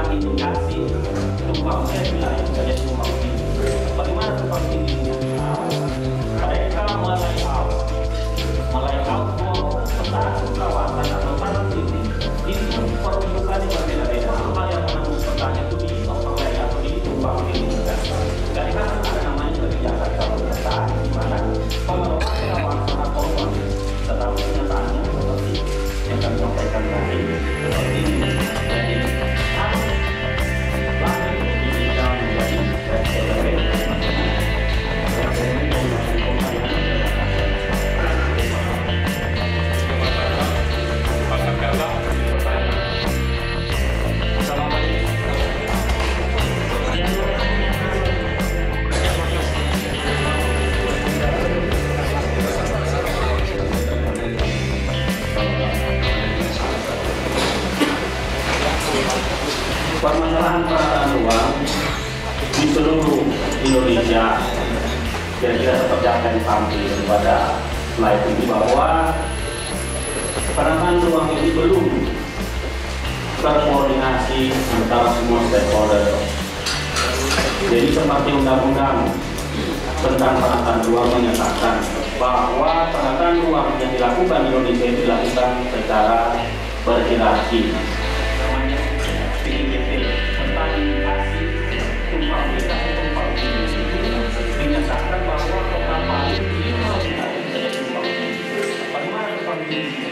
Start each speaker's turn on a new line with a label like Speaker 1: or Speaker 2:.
Speaker 1: tentang indikasi tumpang wilayah menjadi tumpang tindih. Bagaimana tumpang tindihnya? Mereka mulai out peta kawasan atau tanah titik itu peruntukannya berbeda-beda. Apa yang menembus petanya itu di overlay atau di tumpang tindih. Dari mana ada namanya kebijakan peta di mana pengelolaan kawasan atau tetapi kenyataannya seperti yang kami sampaikan tadi seperti ini. Jadi langkah itu bisa menjadi permasalahan penataan ruang di seluruh Indonesia. Dan kita seperti apa yang tampil pada slide ini bahwa penataan ruang ini belum terkoordinasi antara semua stakeholder. Jadi seperti undang-undang tentang penataan ruang menyatakan bahwa penataan ruang yang dilakukan di Indonesia itu dilakukan secara berhierarki. Menyatakan bahwa kota Palu 5 wilayah menjadi tumpang tindih. Bagaimana tumpang tindih?